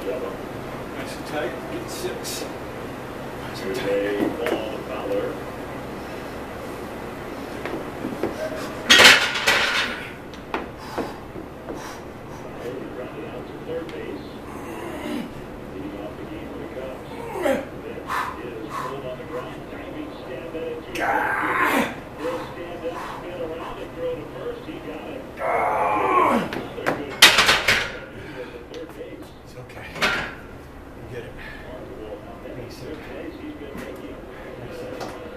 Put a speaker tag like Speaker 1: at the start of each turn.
Speaker 1: Nice and tight. Get 6. Nice and tight.
Speaker 2: Here's a ball to Fowler. Fowler grounded out to third base. Leading off the game for the Cubs. This is pulled on the ground. Diving stand at it. He'll stand up, spin around, and throw to first. He got it. Another good at the third base.
Speaker 1: It's okay. You get it.
Speaker 2: Remarkable how many third base he's been making.